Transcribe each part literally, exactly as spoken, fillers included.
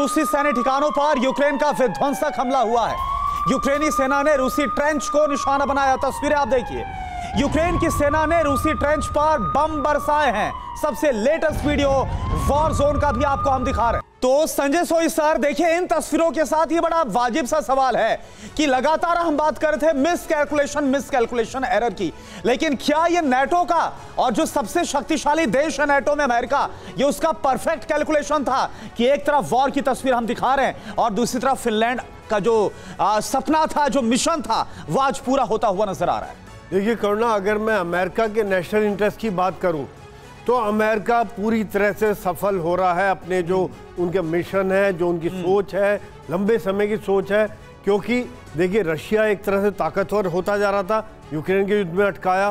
रूसी सैन्य ठिकानों पर यूक्रेन का विध्वंसक हमला हुआ है। यूक्रेनी सेना ने रूसी ट्रेंच को निशाना बनाया। तस्वीरें आप देखिए, यूक्रेन की सेना ने रूसी ट्रेंच पर बम बरसाए हैं। सबसे लेटेस्ट वीडियो वॉर जोन का भी आपको हम दिखा रहे हैं। तो संजय सोई सर, देखिए इन तस्वीरों के साथ ये बड़ा वाजिब सा सवाल है कि लगातार हम बात कर रहे थे miscalculation miscalculation error की, लेकिन क्या ये नेटो का और जो सबसे शक्तिशाली देश है नेटो में अमेरिका, ये उसका परफेक्ट कैलकुलेशन था कि एक तरफ वॉर की तस्वीर हम दिखा रहे हैं और दूसरी तरफ फिनलैंड का जो आ, सपना था, जो मिशन था, वो आज पूरा होता हुआ नजर आ रहा है। देखिए करुणा, अगर मैं अमेरिका के नेशनल इंटरेस्ट की बात करूं तो अमेरिका पूरी तरह से सफल हो रहा है अपने जो उनके मिशन है, जो उनकी सोच है, लंबे समय की सोच है। क्योंकि देखिए रशिया एक तरह से ताकतवर होता जा रहा था, यूक्रेन के युद्ध में अटकाया,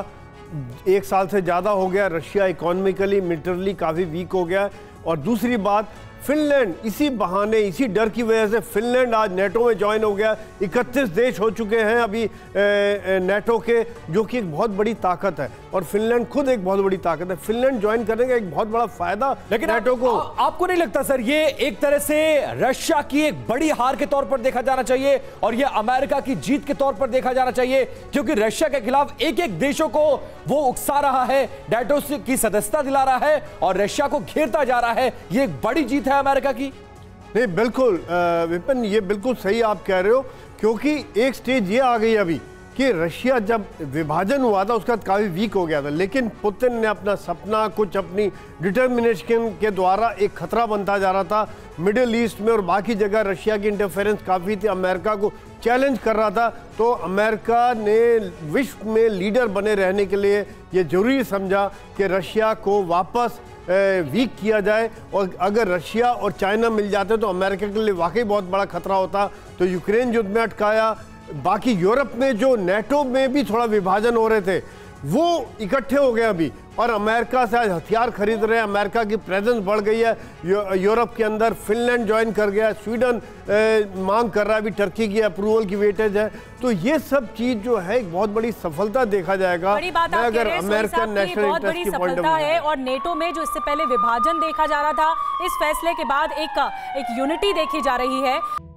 एक साल से ज़्यादा हो गया, रशिया इकोनॉमिकली मिलिटरली काफ़ी वीक हो गया। और दूसरी बात, फिनलैंड इसी बहाने, इसी डर की वजह से फिनलैंड आज नेटो में ज्वाइन हो गया। इकतीस देश हो चुके हैं अभी ए, ए, नेटो के, जो कि एक बहुत बड़ी ताकत है और फिनलैंड खुद एक बहुत बड़ी ताकत है। फिनलैंड ज्वाइन करने का एक बहुत बड़ा फायदा लेकिन नेटो को। आ, आपको नहीं लगता सर ये एक तरह से रशिया की एक बड़ी हार के तौर पर देखा जाना चाहिए और ये अमेरिका की जीत के तौर पर देखा जाना चाहिए, क्योंकि रशिया के खिलाफ एक एक देशों को वो उकसा रहा है, नेटो की सदस्यता दिला रहा है और रशिया को घेरता जा रहा है। ये एक बड़ी जीत है अमेरिका की। नहीं, बिल्कुल विपिन, ये बिल्कुल सही आप कह रहे हो, क्योंकि एक स्टेज ये आ गई अभी कि रशिया जब विभाजन हुआ था उसका काफ़ी वीक हो गया था, लेकिन पुतिन ने अपना सपना, कुछ अपनी डिटर्मिनेशन के द्वारा एक खतरा बनता जा रहा था मिडिल ईस्ट में और बाकी जगह। रशिया की इंटरफेरेंस काफ़ी थी, अमेरिका को चैलेंज कर रहा था। तो अमेरिका ने विश्व में लीडर बने रहने के लिए ये जरूरी समझा कि रशिया को वापस वीक किया जाए, और अगर रशिया और चाइना मिल जाते तो अमेरिका के लिए वाकई बहुत बड़ा खतरा होता। तो यूक्रेन युद्ध में अटकाया, बाकी यूरोप में जो नेटो में भी थोड़ा विभाजन हो रहे थे वो इकट्ठे हो गए अभी, और अमेरिका से आज हथियार खरीद रहे हैं। अमेरिका की प्रेजेंस बढ़ गई है यूरोप के अंदर। फिनलैंड ज्वाइन कर गया, स्वीडन मांग कर रहा है, अभी टर्की की अप्रूवल की वेटेज है। तो ये सब चीज जो है एक बहुत बड़ी सफलता देखा जाएगा। बड़ी बात आप अगर अमेरिकन नेशनल बहुत बड़ी सफलता है, और नेटो में जो इससे पहले विभाजन देखा जा रहा था, इस फैसले के बाद एक एक यूनिटी देखी जा रही है।